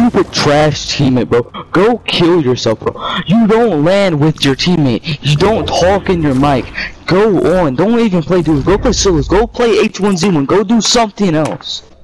stupid trash teammate, bro. Go kill yourself, bro. You don't land with your teammate. You don't talk in your mic. Go on. Don't even play dudes. Go play solos. Go play H1Z1. Go do something else.